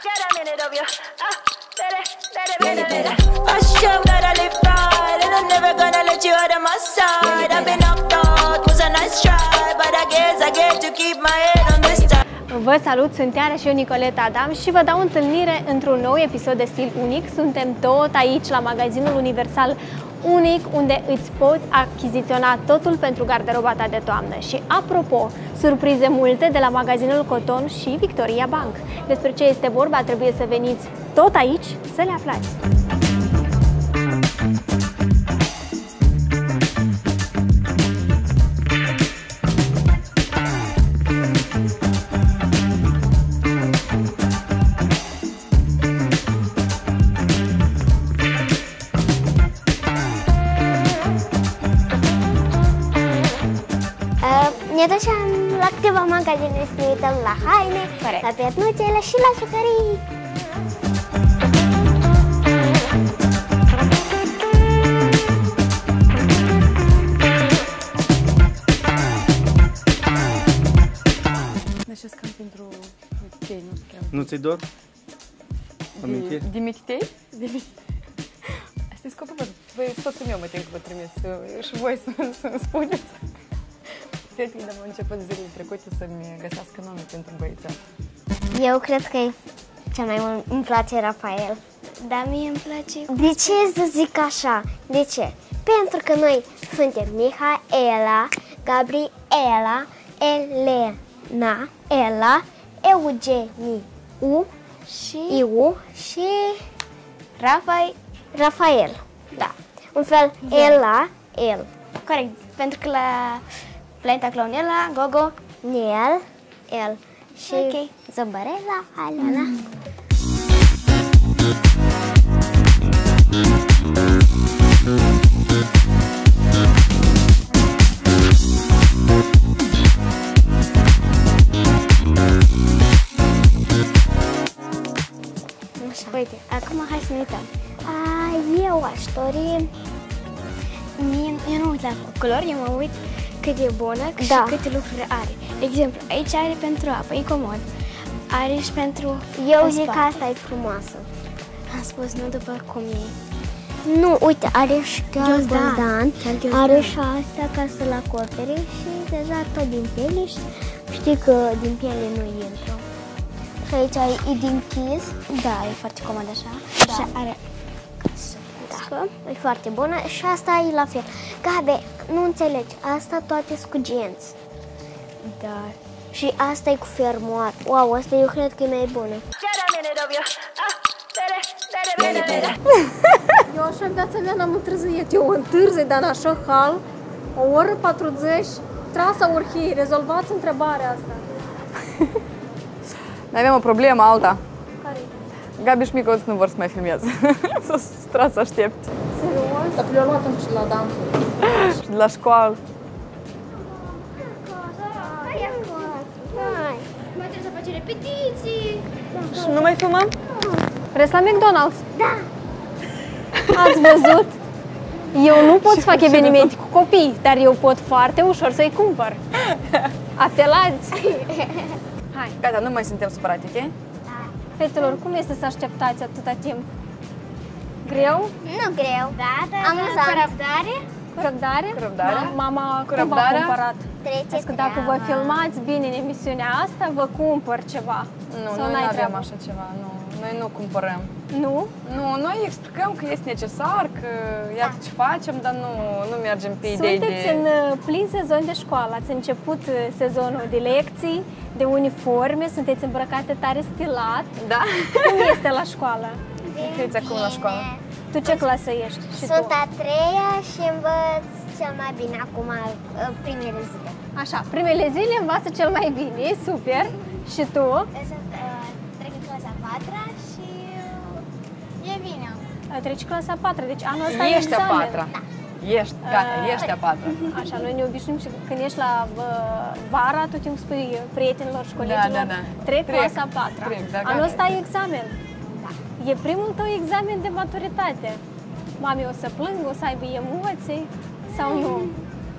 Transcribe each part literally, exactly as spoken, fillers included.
Vă salut, sunt Iara și eu, Nicoleta Adam, și vă dau întâlnire într-un nou episod de Stil Unic. Suntem tot aici la magazinul Universal Unic, unde îți poți achiziționa totul pentru garderoba ta de toamnă. Și apropo, surprize multe de la magazinul Coton și Victoria Bank. Despre ce este vorba, trebuie să veniți tot aici să le aflați. Ne ducem la câteva magazine să ne uităm la haine, Corect. La pernuțele și la jucării. Deci cam pentru Michitei, nu se cheamă. Nu ți-i dor? Amintiri? Din Michitei? Asta e scopul meu. Voi, soțul meu mă tem că vă trimis și voi să-mi spuneți. Cred că am început zilele trecute să-mi găsească nume pentru băiețel. Eu cred că cel mai mult îmi place Rafael. Da, mie îmi place. De ce să zic așa? De ce? Pentru că noi suntem Mihaela, Gabriela, Elena, Ela, Eugeniu și Iu și Rafael. Rafael. Da. Un fel da. Ela, El. Corect. Pentru că la Planeta Clownela, Gogo, Niel, El și okay. Zăbărela, Alena. Mm. Așa. Uite, acum hai să ne uităm. A, eu aș dori... Mie, eu nu uit la culori, eu mă uit cât e bună da. Și câte lucruri are. De exemplu, aici are pentru apă, e comod. Are și pentru... Eu zic că asta e frumoasă. Am spus nu după cum e. Nu, uite, are și ghiozdan, are și asta ca să-l acopere și deja tot din piele și știi că din piele nu intră. Și aici e din chis. Da, e foarte comod așa. Da. Și are... Da, e foarte bună și asta e la fel. Gabe, nu înțelegi, asta toate sunt cu genți. Da. Și asta e cu fermoar. Wow, asta eu cred că e mai bună. Eu așa în viața mea n-am întârziet. Eu întârzi, dar în așa hal, o oră patruzeci, trasa urhii. Rezolvați întrebarea asta. Noi avem o problemă alta. Care? Gabi și Mico nu vor să mai filmeze. Să stra să aștepți. Serios? Dar le-au luat și la dansuri. Și de la școală. Hai, mai trebuie să faci repetiții. Și nu mai filmăm? Vreți la McDonald's? Da. Ați văzut? Eu nu pot să fac evenimente cu copii, dar eu pot foarte ușor să-i cumpăr. Apelați! Hai. Gata, nu mai suntem supărate, ok? Fetelor, cum este să așteptați atâta timp? Greu? Nu greu. Da, da, amuzant. Cu răbdare? Cu răbdare? Cu răbdare? Mama Cu cum v-a cumpărat? Trece că dacă vă filmați bine în emisiunea asta, vă cumpăr ceva. Nu, sau noi nu avem așa ceva, nu. Noi nu cumpărăm. Nu? Nu, noi explicăm că este necesar, că iată ce facem, dar nu, nu mergem pe idei de... Sunteți în plin sezon de școală, ați început sezonul de lecții, de uniforme, sunteți îmbrăcate tare stilat. Da. Cum este la școală? Câți acum la școală? Tu ce clasă ești? Și Sunt tu? a treia și învăț cel mai bine acum primele zile. Așa, primele zile învață cel mai bine, e super. Și tu? Sunt uh, trec în clasa a patra și uh, e bine. Treci clasa a patra, deci anul ăsta e Ești examen. a patra. Da. Ești, gata, uh, ești a patra. Așa, noi ne obișnuim și când ești la vara, tot timpul spui prietenilor și colegilor, da, da, da. trec, trec clasa a patra. Trec, da, anul gata. ăsta e examen. Da. E primul tău examen de maturitate. Mami o să plângă, o să aibă emoții sau nu?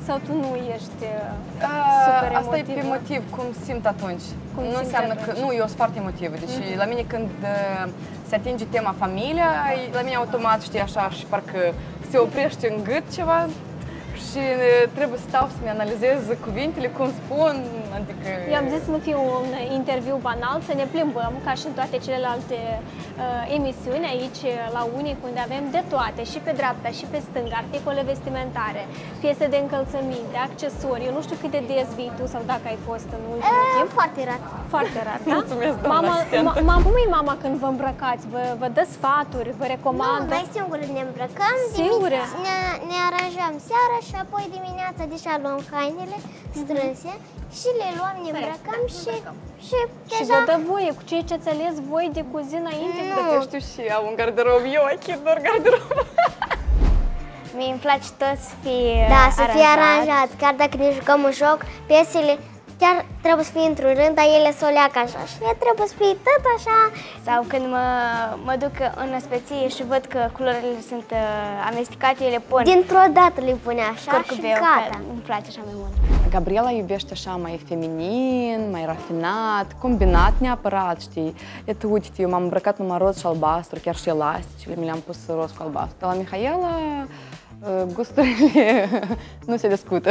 Sau tu nu ești Uh, super Asta emotivă? e pe motiv, cum simt atunci. Cum nu simți înseamnă atunci? că... Nu, eu sunt foarte emotivă. Deci mm-hmm. la mine când uh, se atinge tema familia, la mine automat, știi, așa, și parcă se oprește în gât ceva și uh, trebuie să stau să-mi analizez cuvintele, cum spun, adică... Eu am zis să nu fie un interviu banal, să ne plimbăm, ca și în toate celelalte uh, emisiuni, aici la Unic, unde avem de toate, și pe dreapta, și pe stânga, articole vestimentare, piese de încălțăminte, accesorii. Eu nu știu cât de des vii tu sau dacă ai fost în ultimul timp. Foarte rar. Foarte rar, da? Mulțumesc, doamna mama, asistentă. ma, ma, cum e mama când vă îmbrăcați? Vă, vă dă sfaturi, vă Nu, recomandă? noi singuri ne îmbrăcăm, Singure? ne, ne aranjăm seara și apoi dimineața deja luăm hainele strânse și le luăm, ne îmbrăcăm și, și Și deja... vă dă voie cu ceea ce ați ales voi de cu zi înainte? Nu. Dar eu știu și au un garderob, eu achid doar garderob. Mie îmi place tot să fie Da, să fie aranjat, chiar dacă ne jucăm un joc, piesele chiar trebuie să fie într-un rând, dar ele să o leacă așa și trebuie să fie tot așa. Sau când mă, mă duc în aspeție și văd că culorile sunt uh, amestecate, eu le pun Dintr-o dată le pune așa curcubeu, și gata. că îmi place așa mai mult. Gabriela iubește așa mai feminin, mai rafinat, combinat neapărat, știi? Iată, uite, eu m-am îmbrăcat numai roz și albastru, chiar și elasticele mi le-am pus roz cu albastru. Dar la Mihaela gusturile nu se discută.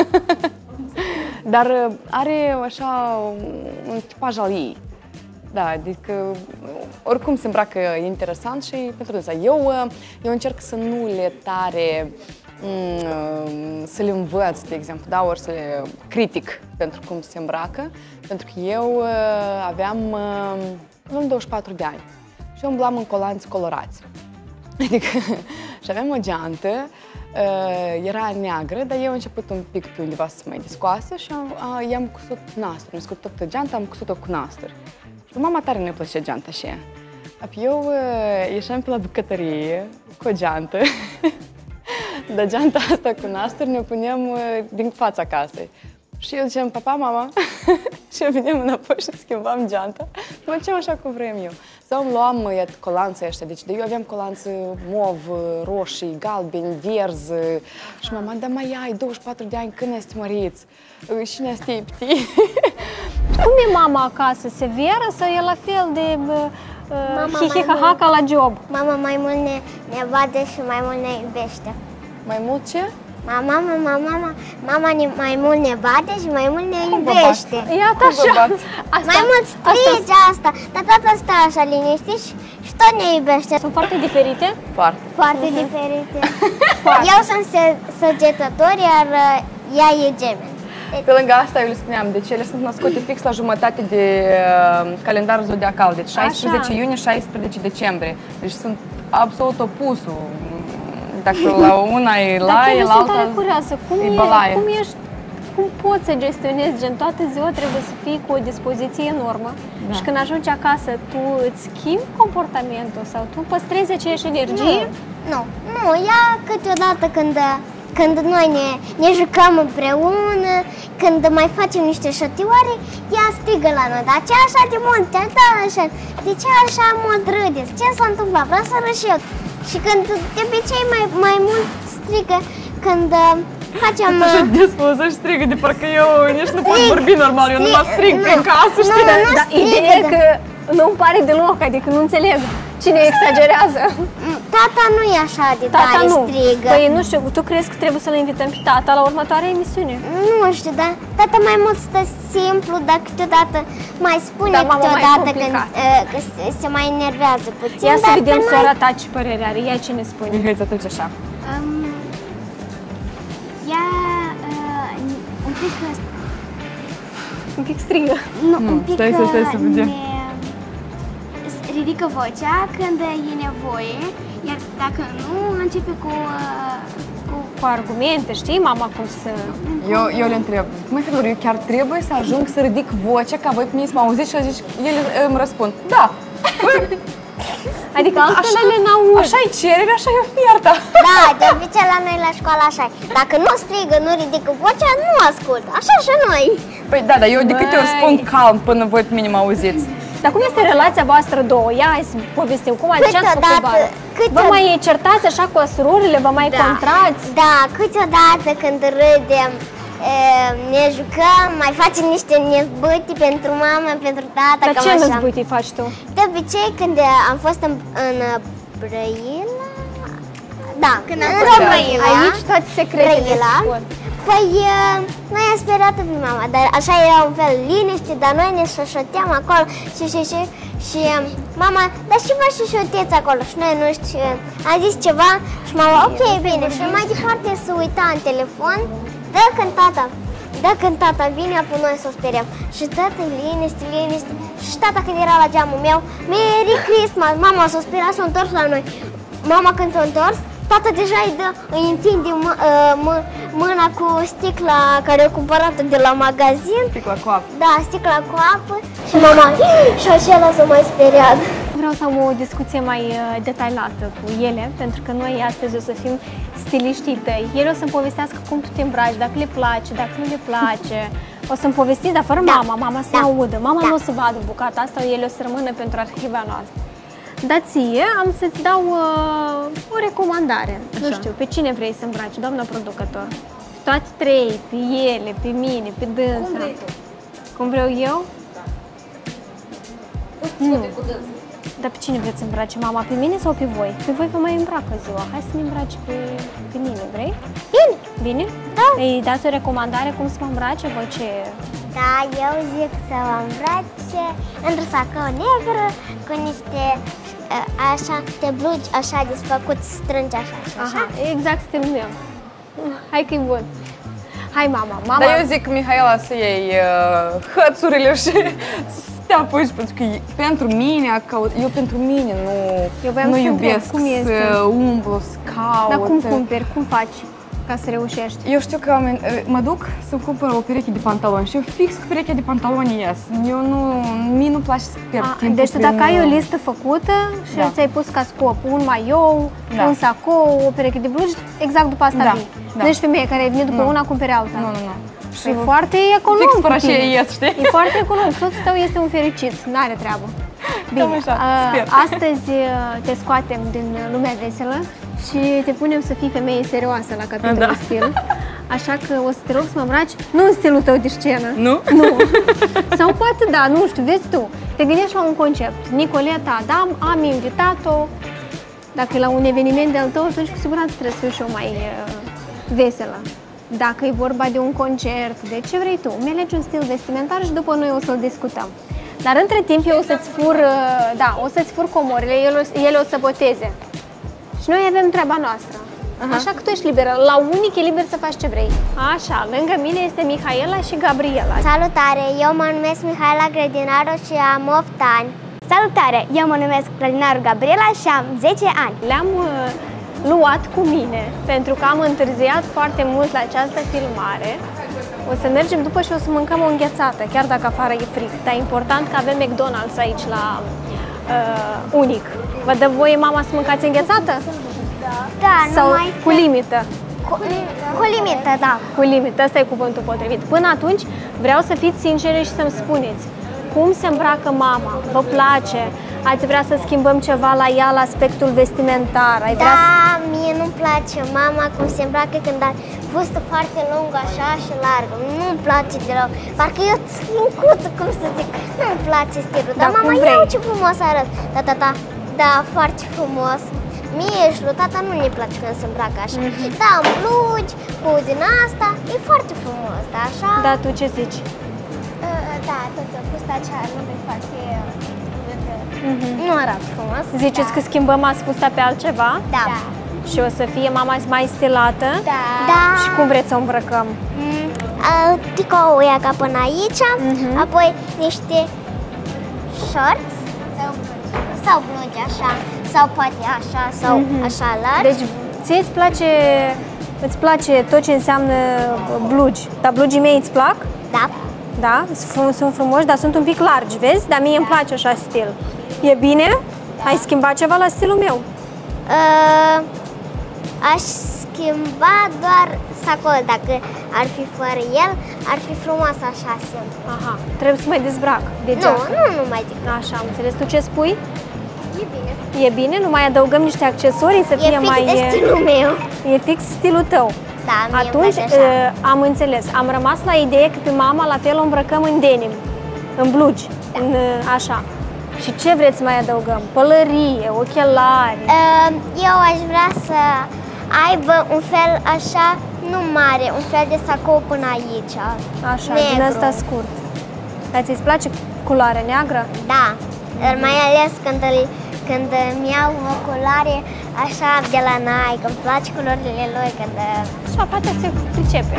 Dar are așa un tipaj al ei. Da, adică oricum se îmbracă interesant și pentru dânsa. Eu, eu încerc să nu le tare, să le învăț, de exemplu, da, ori să le critic pentru cum se îmbracă, pentru că eu aveam, aveam douăzeci și patru de ani și eu umblam în colanți colorați. Adică, și aveam o geantă, era neagră, dar eu am început un pic pe undeva să mai descoasă și i-am cusut nasturi, am scos toată geanta, am cusut-o cu nasturi. Și mama tare nu-i plăcea geanta așa. Apoi eu ieșeam pe la bucătărie cu o geantă, dar geanta asta cu nasturi ne puneam din fața casei. Și eu ziceam, papa, mama, și eu veneam înapoi și schimbam geanta și făceam așa cum vrem eu. Sau îmi luam colanțe ăștia, deci de eu aveam colanțe mov, roșii, galbeni, verzi și mama, da mai ai douăzeci și patru de ani, când ești măriți? Și ne aștepti. Cum e mama acasă? Severă sau e la fel de uh, hihi-ha-ha ca la job? Mama mai mult ne, ne bate și mai mult ne iubește. Mai mult ce? Mama, mama, mama, mama ne, mai mult ne bate și mai mult ne iubește. Iată așa. Asta, mai mult strige asta, asta, dar tata stă așa liniștit și, și tot ne iubește. Sunt foarte diferite? Foarte. Foarte uh-huh. diferite. Eu sunt săgetător, iar uh, ea e gemeni. Pe lângă asta eu le spuneam, deci ele sunt născute fix la jumătate de uh, calendar zodiacal, deci șaisprezece iunie, șaisprezece decembrie. Deci sunt absolut opusul. Dacă la una e la, e la alta sunt curioasă. Cum e e, bălaie. cum ești, cum poți să gestionezi, gen toată ziua trebuie să fii cu o dispoziție enormă da. Și când ajungi acasă tu îți schimbi comportamentul sau tu păstrezi aceeași energie? Nu, nu, nu, ea câteodată când, când noi ne, ne jucăm împreună, când mai facem niște șotioare, ea strigă la noi, dar ce așa de mult, da, așa, de ce așa mult râdeți, ce s-a întâmplat, vreau să râd și eu. Și când de obicei mai, mai mult strigă când uh, facem... Uh... Așa dispusă și strigă de parcă eu nici nu pot vorbi normal, eu numai strig nu, prin casă, știi? Nu, nu Dar strigă, ideea e că nu-mi pare deloc, adică nu înțeleg cine exagerează. Tata nu e așa de Tata tare nu. strigă. Păi nu știu, tu crezi că trebuie să-l invităm pe tata la următoarea emisiune? Nu știu, dar tata mai mult stă simplu, dar câteodată mai spune da, câteodată când uh, că se, se mai enervează puțin. Ia să dar vedem mai... sora ta ce părere are, ea ce ne spune. Mihai, atunci așa. Um, ea uh, un pic... Un pic strigă. Nu, Nu, un pic stai să- stai să vedem. ne ridică vocea când e nevoie, iar dacă nu, începe cu... Uh, cu Cu argumente, știi, mama, cum să... Eu, eu le întreb, măi, Fedor, eu chiar trebuie să ajung să ridic vocea ca voi pe mine să mă auziți și zici, ele îmi răspund, da. Adică altfel le n-auzi. Așa e cerere, așa e oferta. Da, de obicei la noi la școală așa e. Dacă nu strigă, nu ridică vocea, nu ascultă. Așa și noi. Păi da, dar eu de câte ori Băi. spun calm până voi pe mine mă auziți. Dar cum este relația voastră două? Ia, hai să povestim. Cum ați ce ați făcut vară? Vă mai certați așa cu surorile? Vă mai Da. contrați? Da, câteodată când râdem, e, ne jucăm, mai facem niște năzbâti pentru mama, pentru tata. Dar cam ce așa. năzbâtii faci tu? De obicei, când am fost în, în Brăila, da, când am fost în Brăila, Aici toate secretele Brăila, se spun. păi noi am speriat pe mama, dar așa era un fel liniște, dar noi ne șoșoteam acolo și și și și mama, dar și vă șoșoteți acolo și noi nu știu, am zis ceva și mama, ok, bine, și mai departe se uita în telefon, dă când tata, dă când tata vine, apoi noi să o speriem și tata liniște, liniște și tata când era la geamul meu, Merry Christmas, mama s-a speriat, s-a întors la noi, mama când s-a întors, tata deja îi, dă, îi întinde mă, mă, mâna cu sticla care a cumpărat-o de la magazin. Sticla cu apă. Da, sticla cu apă și mama și acela s-a mai speriat. Vreau să am o discuție mai uh, detaliată cu ele, pentru că noi astăzi o să fim stiliștii tăi. Ele o să-mi povestească cum tu te îmbraci, dacă le place, dacă nu le place. O să-mi povestiți, dar fără Da. mama, mama să Da. audă. Mama Da. nu o să vadă bucata asta, ele o să rămână pentru arhiva noastră. Dar ție am să-ți dau uh, o recomandare. Așa. Nu știu, pe cine vrei să îmbraci, doamna producător? Toate trei, pe ele, pe mine, pe dânsa. Cum vrei tu? Cum vreau eu? Nu. Dar pe cine vreți să îmbrace, mama? Pe mine sau pe voi? Pe voi vă mai îmbracă ziua. Hai să ne îmbraci pe, pe mine, vrei? Bine. Bine? Da. Îi dați o recomandare cum să mă îmbrace? Voi ce? Da, eu zic să mă îmbrace într-o sacou negră cu niște uh, așa, niște blugi așa desfăcuți, strângi așa și așa. Aha, exact stilul meu. Hai că e bun. Hai, mama, mama. Dar eu zic, Mihaela, să iei uh, hățurile și să te apuci, pentru că e- pentru mine, caut, eu pentru mine nu, Eu voiam nu să iubesc întreb, cum este? să umblu, să caut. Dar cum cumperi? Cum faci ca să reușești? Eu știu că oameni- mă duc să-mi cumpăr o pereche de pantaloni și eu fix cu perechea de pantaloni ies. Eu nu, mie nu-mi place să pierd A, timpul deci tu prin, dacă ai o uh, listă făcută și Da. ți-ai pus ca scop un maiou, Da. un sacou, o pereche de blugi, exact după asta Da, vii. da. Nu ești femeie care vine după Nu. una, cumpere alta. Nu, nu, nu. Și e foarte econom Fix cu fără tine. aceea ies, știi? E foarte econom. Soțul tău este un fericit, n-are treabă. Bine, așa, a, sper. astăzi a, te scoatem din lumea veselă și te punem să fii femeie serioasă la capitolul Da. stil. Așa că o să te rog să mă îmbraci, nu în stilul tău de scenă. Nu? Nu. Sau poate da, nu știu, vezi tu. Te gândești la un concept. Nicoleta Adam, am invitat-o. Dacă e la un eveniment de-al tău, atunci cu siguranță trebuie să fiu și eu mai uh, veselă. Dacă e vorba de un concert, de ce vrei tu, mi-alegi un stil vestimentar și după noi o să-l discutăm. Dar între timp eu o să-ți fur, uh, da, o să-ți fur comorile, ele, o- ele o să voteze. Și noi avem treaba noastră. Așa că tu ești liberă. La unic e liber să faci ce vrei. Așa, lângă mine este Mihaela și Gabriela. Salutare, eu mă numesc Mihaela Grădinaru și am opt ani. Salutare! Eu mă numesc Grădinaru Gabriela și am zece ani. Le-am uh, luat cu mine pentru că am întârziat foarte mult la această filmare. O să mergem după și o să mâncăm o înghețată, chiar dacă afară e frig. Dar e important că avem McDonald's aici la uh, Unic. Vă dă voie mama să mâncați înghețată? Da, Sau numai cu limită? cu, cu limită, da. Cu limită, ăsta e cuvântul potrivit. Până atunci vreau să fiți sincere și să-mi spuneți cum se îmbracă mama, vă place, ați vrea să schimbăm ceva la ea, la aspectul vestimentar, ai vrea să... Da, mie nu-mi place mama cum se îmbracă când are fustă foarte lungă așa și largă. Nu-mi place deloc. Parcă eu slincuță, cum să zic. Nu-mi place stilul. Dar Dar mama, cum vrei? iau ce frumos arăt. Da, da, da. Da, foarte frumos. Mie și lui tata nu ne place când se îmbracă așa. Mhm. Da, în blugi, cu din asta, e foarte frumos, da, așa? Da, tu ce zici? Uh, Da, tot că fusta aceea nu e foarte... Nu arată frumos. Ziceți că schimbăm asfusta pe altceva? Da. Și o să fie mama mai stilată? Da. Da. Și cum vreți să o îmbrăcăm? Mm, uh, tricoul ia ca până aici, apoi niște shorts sau blugi, sau blugi așa, sau poate așa, sau așa largi. Deci ție îți place, îți place tot ce înseamnă blugi, dar blugii mei îți plac? Da. Da? Sunt sunt frumoși, dar sunt un pic largi, vezi? Dar mie îmi place așa stil. E bine? Ai schimbat ceva la stilul meu? Uh, aș schimba doar sacolul, dacă ar fi fără el, ar fi frumos așa sunt. Aha, trebuie să mai dezbrac de Nu, geacă. nu, nu mai zic. Așa, am înțeles. Tu ce spui? E bine. E bine? Nu mai adăugăm niște accesorii să E fie fix mai... de stilul meu. E fix stilul tău. Da, mie îmi Atunci place așa. uh, am înțeles. Am rămas la ideea că pe mama la fel o îmbrăcăm în denim, în blugi, Da. în, uh, așa. Și ce vreți să mai adăugăm? Pălărie, ochelari. Uh, Eu aș vrea să aibă un fel așa, nu mare, un fel de sacou până aici. Așa, negru. din asta scurt. Dar ți-ți place culoarea neagră? Da, dar mai ales când, îl, când îmi iau o culoare așa de la Nike, îmi place culorile lui, când... Așa, fata se pricepe.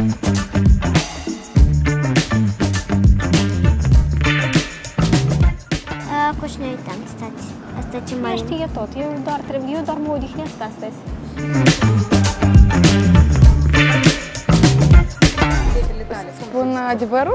Uh, cu și ne uităm, stați, asta ce Mai mai... știe tot. Eu doar, trebuie, eu doar mă odihnesc astăzi. Spun adevărul?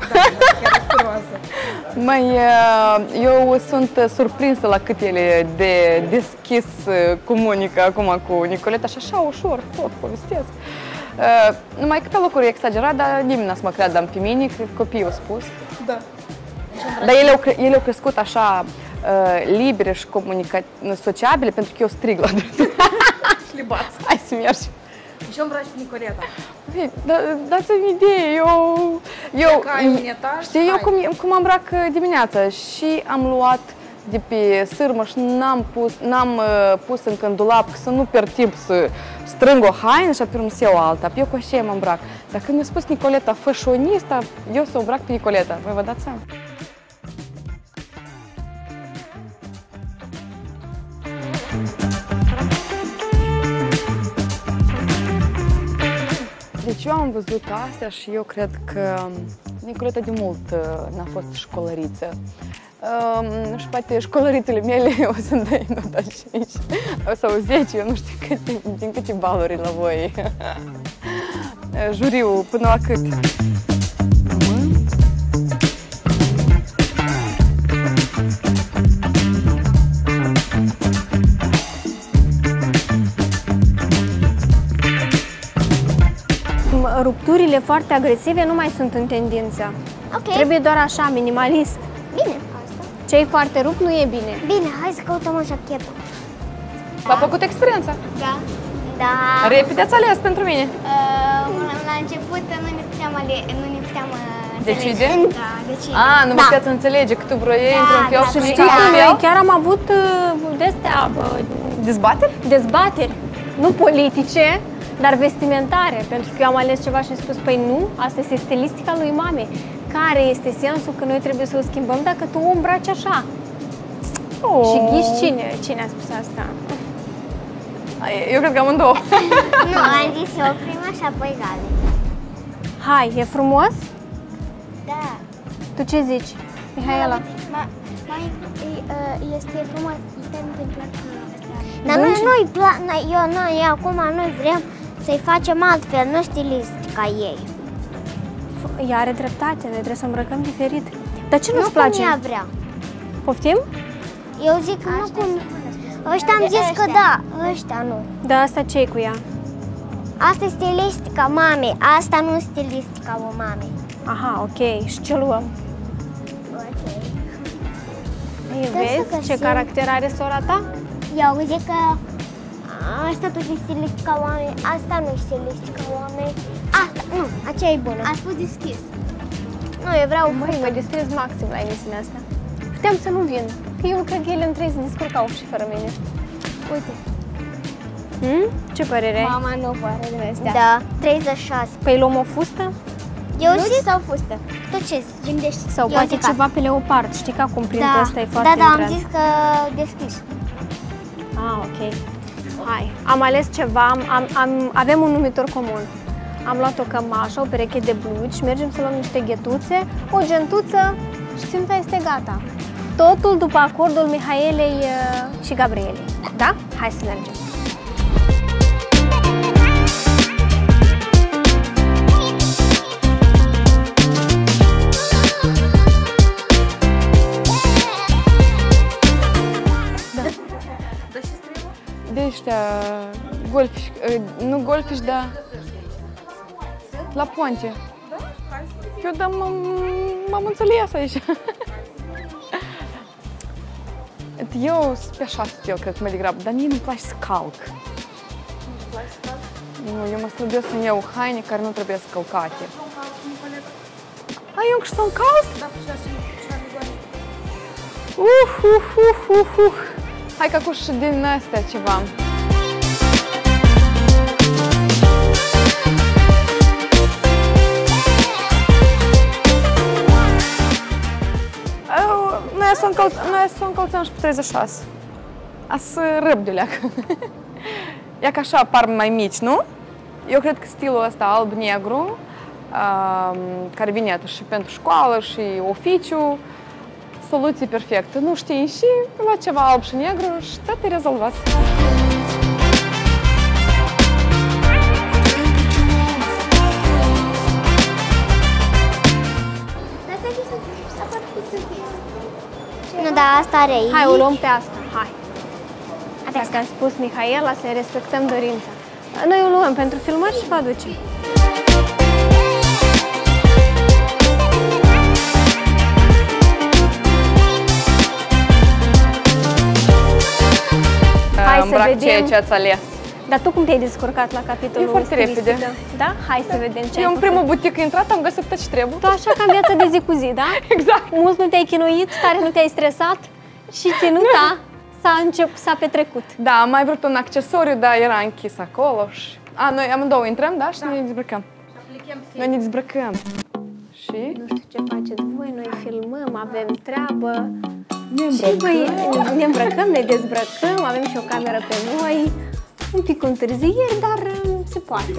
Mai, eu sunt surprinsă la cât ele de deschis comunică acum cu Nicoleta și așa ușor tot povestesc. Numai că pe locuri e exagerat, dar nimeni n-a să mă creadă pe mine, că copiii au spus. Da. Dar ele au, cre- ele au crescut așa libere și comunica- sociabile pentru că eu strig la adresa. Șlibați. Hai să mergi. Și îmbraci pe Nicoleta. Hei, da, dați-mi idee, eu... eu Că ai un etaj, știi, eu hai. cum, cum am îmbrac dimineața și am luat de pe sârmă și n-am pus, n-am uh, pus încă în dulap, că să nu pierd timp să strâng o haină și apoi să iau alta. Eu cu așa mă îmbrac. Dar când mi-a spus Nicoleta, fășionista, eu să o îmbrac pe Nicoleta. Voi vă dați seama? Deci eu am văzut astea și eu cred că Nicoleta de mult uh, n-a fost școlăriță. Um, și poate școlărițele mele o să-mi dai nota cinci sau zece, eu nu știu câte, din câte baluri la voi. Juriu, până la cât? Rupturile foarte agresive nu mai sunt în tendință. Ok, Trebuie doar așa, minimalist. bine asta. Ce-i foarte rupt nu e bine. Bine, hai să căutăm o jachetă. V-a făcut experiența? Da. Da. Repede ați ales pentru mine. Uh, la început nu ne puteam, ale, nu ne puteam uh, Decide? înțelege. Da, decide. A, nu vă Da. puteți înțelege că tu vrei Da, într-un fel da, și da, Nica da. altfel? Noi chiar am avut uh, de-astea, uh, Dezbateri? dezbateri, nu politice, dar vestimentare, pentru că eu am ales ceva și am spus, păi nu, asta este stilistica lui mame. Care este sensul că noi trebuie să o schimbăm dacă tu o îmbraci așa? Oh. Și ghiși cine, cine a spus asta? Eu cred că amândouă. Nu, am zis eu prima și apoi Gali. Hai, e frumos? Da. Tu ce zici, Mihaela? Ma- Mai uh, este frumos, este întâmplat cu asta. Dar noi nu-i pla- noi, eu, noi acum noi vrem să-i facem altfel, nu stilist ca ei. Ea are dreptate, noi trebuie să îmbrăcăm diferit. Dar ce Nu nu-ți place? cum ea vrea. Poftim? Eu zic că nu cum... Ăștia am zis că da, ăștia nu. Da, asta ce cu ea? Asta e stilistica mamei, asta nu e stilistica o mamei. Aha, ok. Și ce luăm? Ei, Trebuie să vezi ce găsim. caracter are sora ta? Eu zic că asta tot e stilistica oamei, asta nu e stilistica oamei. Asta, nu, aceea e bună. Ați fost deschis. Nu, eu vreau Măi, mă distrez maxim la emisiunea asta. Puteam să nu vin, că eu cred că ele îmi trebuie să descurcau și fără mine. Uite. Hmm? Ce părere ai? Mama nu poate din astea. Da, treizeci și șase. Păi luăm o fustă? Eu Nu zic, sau fustă? tu ce zici? Gândești. Sau Eu poate zic ceva pe leopard, știi că acum printul ăsta e foarte da, da, am intrat. zis că deschis. Ah, ok. Hai, am ales ceva, am, am, am, avem un numitor comun. Am luat o cămașă, o pereche de blugi și mergem să luăm niște ghetuțe, o gentuță și ținta este gata. Totul după acordul Mihaelei uh, și Gabrielei. Da? Hai să mergem. De ăștia golfiși, nu golfiși, dar la ponte. Da? Hai să eu, dar m-am înțeles aici. Eu sunt pe așa stil, cred că mai degrabă, dar mie nu-mi place să calc. Nu, eu mă străduiesc să-mi iau haine care nu trebuie să călcate. Ai, eu și să încalc? Da, și așa, și la migoane. Uf, uf, uf, uf, uf. Hai că acum și din astea ceva. Noi să încălțăm, noi să încălțăm și pe treizeci și șase. A să răb de leacă. Ia că așa par mai mici, nu? Eu cred că stilul ăsta alb-negru, care vine și pentru școală și oficiu, soluție perfectă. Nu știi și la ceva alb și negru și tot e rezolvat. Nu, da, asta are aici. Hai, o luăm pe asta, hai. Dacă a spus Mihaela, să-i respectăm dorința. Noi o luăm pentru filmări și vă aducem. Hai să Îmbrac vedem. ceea ce ați ales. Dar tu cum te-ai descurcat la capitolul Eu foarte stilistică? repede. Da? Hai să vedem ce ai Eu în făcut. primul butică intrat, am găsit tot ce trebuie. Tu așa ca în viața de zi cu zi, da? Exact. Mult nu te-ai chinuit, tare nu te-ai stresat și ținuta s-a încep, s-a petrecut. Da, am mai vrut un accesoriu, dar era închis acolo și... A, noi amândouă intrăm, da? Și da. ne dezbrăcăm. Noi ne dezbrăcăm. Și? Nu știu ce faceți voi, noi filmăm, avem treabă. Ne Și băi, ne îmbrăcăm, ne dezbrăcăm, avem și o cameră pe noi. Un pic cu întârzieri, dar se poate.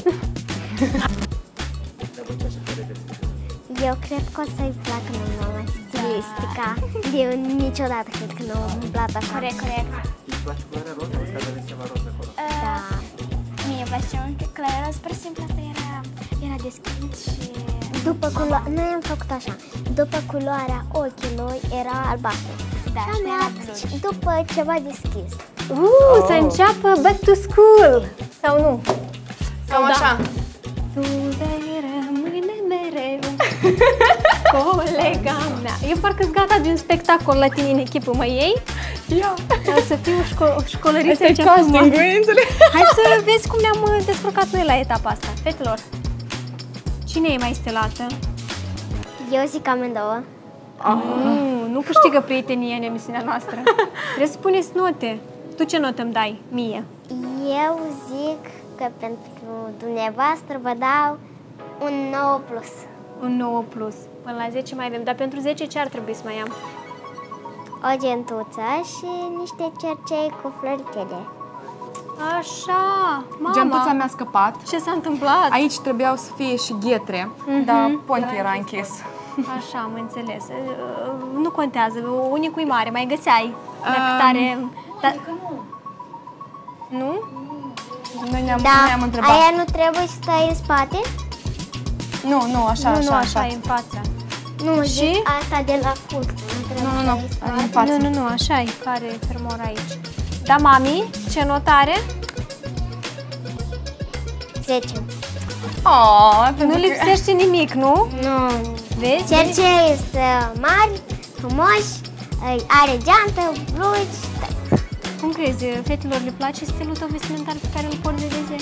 Eu cred că o să-i placă lui mama stilistica. Eu niciodată cred că nu îmi plac așa. Corect, corect. Îți place culoarea roz? Vezi că aveți ceva roz acolo. Da. Mie îmi place mult culoarea roz, pur și simplu asta era, era deschis și... După culoarea, noi am făcut așa. După culoarea ochilor era albastru. Da, Și am și era luat bluș. după ceva deschis. Uh, să înceapă back to school! Sau nu? Sau așa. Tu vei rămâne mereu colega mea. Eu parcă-s gata de un spectacol la tine în echipă, mă iei? Ia. O să fiu șco școlăriță Asta e aici casting, acum. înțeleg? Hai să vezi cum ne-am descurcat noi la etapa asta. Fetelor, cine e mai stelată? Eu zic amândouă. Nu, nu câștigă prietenia în emisiunea noastră. Trebuie să spuneți note. Tu ce notă îmi dai? Mie. Eu zic că pentru dumneavoastră vă dau un nouă plus. Un nouă plus. Până la zece mai avem. Dar pentru zece ce ar trebui să mai am? O gentuță și niște cercei cu floricele. Așa, mama. Gentuța mi-a scăpat. Ce s-a întâmplat? Aici trebuiau să fie și ghetre, dar pontul era închis. Așa, am înțeles. Uh, Nu contează, unicul e mare, mai găseai. Dacă Um, tare... Da... Nu? Noi ne-am Da, ne-am întrebat. aia nu trebuie să stai în spate? Nu, nu, așa, Nu, așa, nu, așa așa. e în față. Nu, Și? zic asta de la fund. Nu, nu, nu, e în față. Nu, nu, nu, așa e, care e fermor aici. Da, mami, ce notare? zece. Oh, Nu lipsește nimic, nu? Nu. Vezi? Cercei este mari, frumoși, are geantă, blugi. Cum crezi, fetelor le place stilul tău vestimentar pe care îl porți de zi?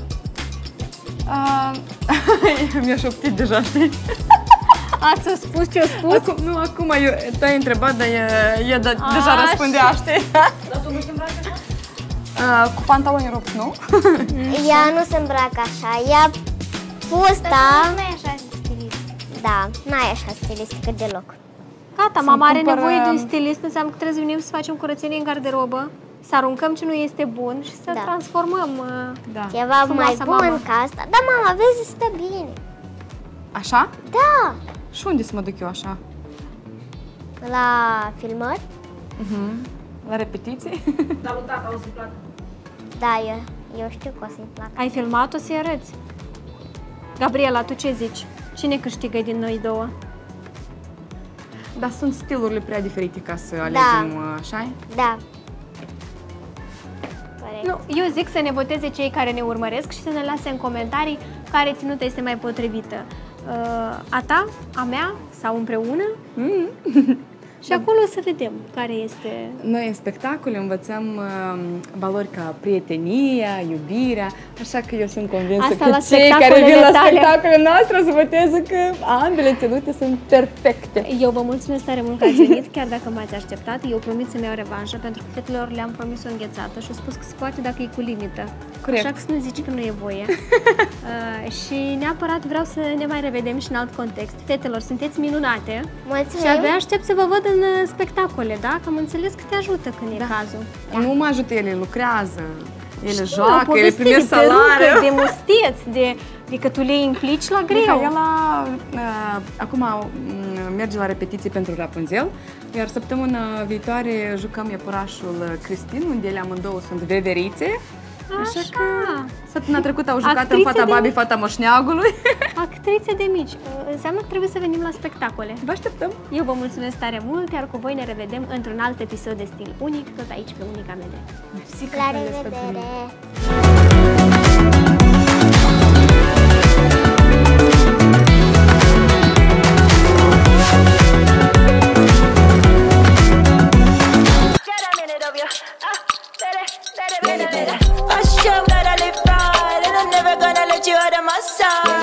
Uh, mi-a șoptit deja, știi? Ați spus ce-o spus? Acum, nu, acum eu te-ai întrebat, dar e, e de, deja răspundea, știi? Dar tu nu te îmbraci așa? Uh, cu pantaloni rupți, nu? Ea nu se îmbracă așa, ea fusta, Nu e așa stilist. da, n-ai așa stilistică deloc. Gata, Să-mi mama are cumpăr, nevoie de un um, stilist, înseamnă că trebuie să venim să facem curățenie în garderobă, să aruncăm ce nu este bun și să Da. transformăm. uh, Da. Ceva Frumoasă mai bun mama. ca asta. Da, mama, vezi, stă bine. Așa? Da, Și unde să mă duc eu așa? la filmări, Uh-huh. La repetiții? Dar lui tata o să-i placă. da, eu, eu știu că o să-i placă. Ai filmat-o să-i arăți? Gabriela, tu ce zici? Cine câștigă din noi două? Dar sunt stilurile prea diferite ca să alegem așa? Da. Corect. Nu, eu zic să ne voteze cei care ne urmăresc și să ne lase în comentarii care ținută este mai potrivită. a ta, a mea sau împreună. Mm. Și acolo o să vedem care este... Noi în spectacole învățăm uh, valori ca prietenia, iubirea, așa că eu sunt convinsă Asta că la cei care vin la tale. spectacolele noastre o să voteze că ambele ținute sunt perfecte. Eu vă mulțumesc tare mult că ați venit, chiar dacă m-ați așteptat. Eu promit să-mi iau revanșă, pentru că fetelor le-am promis o înghețată și au spus că se poate dacă e cu limită. Corect. Așa că să nu zici că nu e voie. uh, și neapărat vreau să ne mai revedem și în alt context. Fetelor, sunteți minunate. Mulțumim! Și abia aștept să vă văd în spectacole, da? Că am înțeles că te ajută când da. e cazul. Nu mă ajută, ele lucrează, ele Știu, joacă, ele primesc de salariu. perucă, de musteț, de... adică tu le implici la greu. Micaela uh, acum uh, merge la repetiții pentru Rapunzel, iar săptămâna viitoare jucăm Iepurașul Cristin, unde ele amândouă sunt veverițe. Așa, Așa că săptămâna trecută au jucat Actrițe în Fata Babi, mici. Fata Moșneagului. Actrițe de mici. Înseamnă că trebuie să venim la spectacole. Vă așteptăm! Eu vă mulțumesc tare mult, iar cu voi ne revedem într-un alt episod de Stil Unic, tot aici pe Unica Media. La revedere! I show that I live right, and I'm never gonna let you out of my sight.